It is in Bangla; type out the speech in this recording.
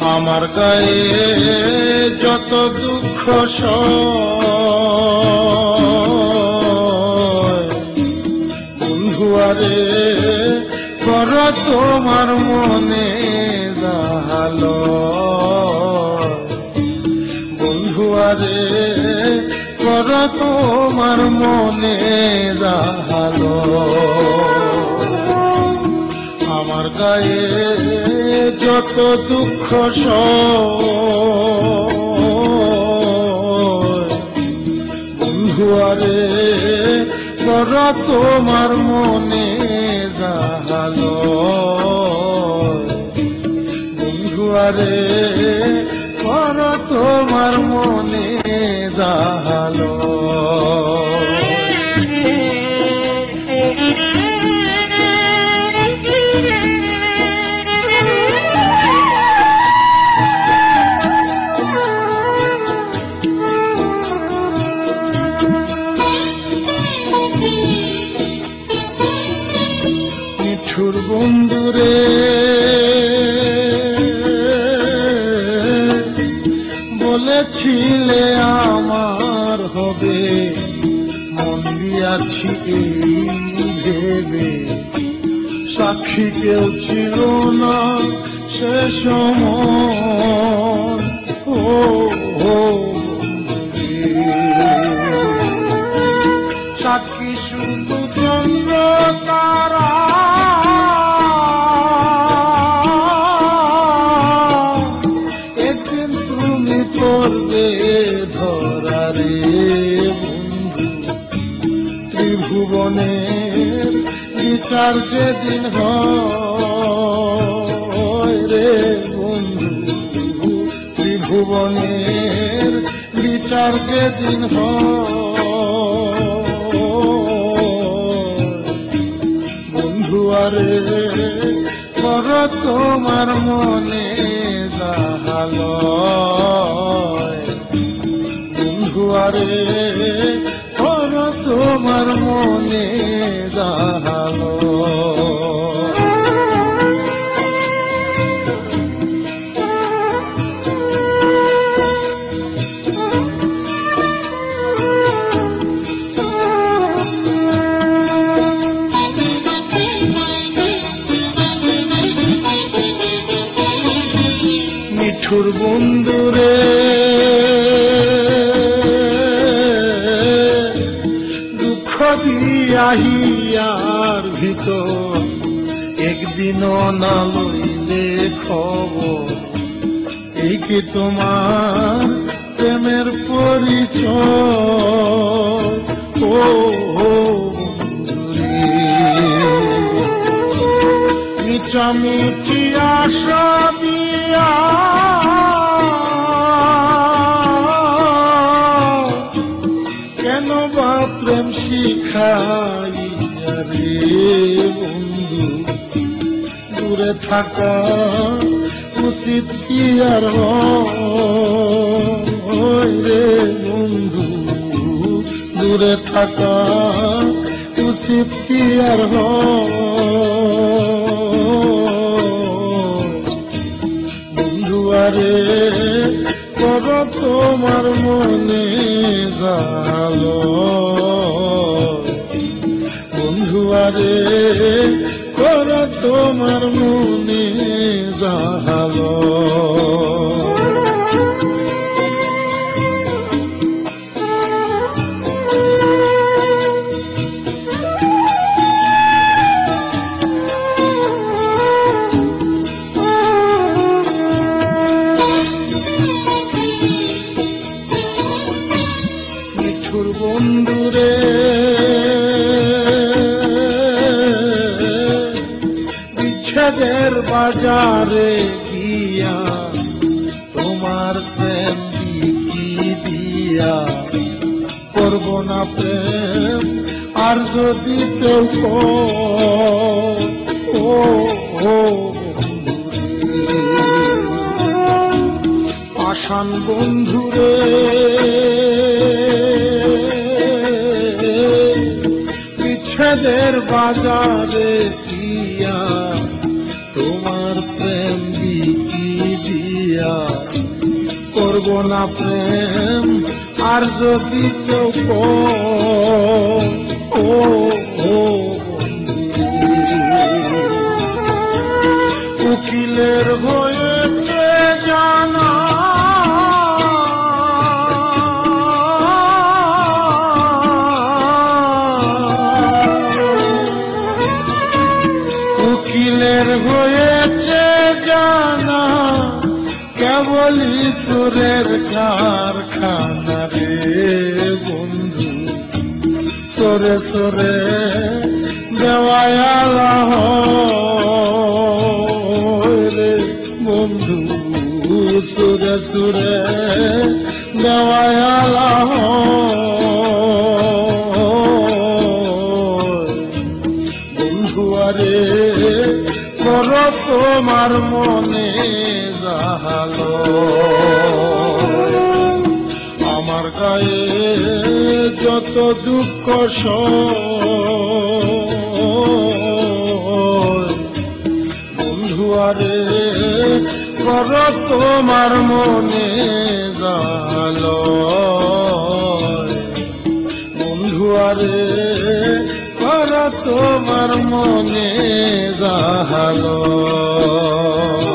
আমার গায়ে যত দুঃখ বন্ধু আরে কর তোমার মনে দাহালো বন্ধু আরে কর তোমার মনে দাহালো আমার গায়ে যত দুঃখ বন্ধু আরে কর তোমার মনে দাহালো বন্ধু আরে কর তোমার মনে দাহালো বন্ধুরে বলেছিলে আমার হবে মন দিয়াছি এই ভেবে সাক্ষী কেউ ছিল না সে সময় সাক্ষী শুধু চন্দ্র তারা করবে ধরারে বন্ধু ত্রিভুবনের বিচার যেদিন হয় রে বন্ধু ত্রিভুবনের বিচার যেদিন হয় বন্ধু আরে কর তোমার মনে দাহালো বন্ধু আরে কর তোমার মনে দাহালো মিঠুর বন্ধুরে দুঃখ দিয়াহিয়ার ভিতর একদিনও না লইলে খবর এই কি তোমার প্রেমের পরিচয় মিঠামিঠি আশা দিয়া কেন বা প্রেম শিখাইয়া রে বন্ধু দূরে থাকা উচিত কি আর রে বন্ধু দূরে থাকা উচিত কি আর বন্ধু আরে কর তোমার মনে জালো বন্ধু আরে কর তোমার মনে জালো বন্ধুরে বিচ্ছেদের বাজারে গিয়া তোমার প্রেম বিকি দিয়া করব না প্রেম আর যদি কেউ আসান বন্ধুরে বিচ্ছেদের বাজারে গিয়া তোমার প্রেম বিকি দিয়া গিয়া করব না প্রেম আর যদি কেউ ও উকিলের হয়েছে জানা উকিলের হয়েছে জানা কেবলই সুরের কারখানা রে বন্ধু সরে সরে দেওয়ালা রে বন্ধু সুরে সুরে দেওয়ালা বন্ধু আরে কর তোমার মনে জাহালো আমার গায়ে যত দুঃখ বন্ধু আরে কর তোমার মনে জাহালো বন্ধু আরে কর তোমার মনে জাহালো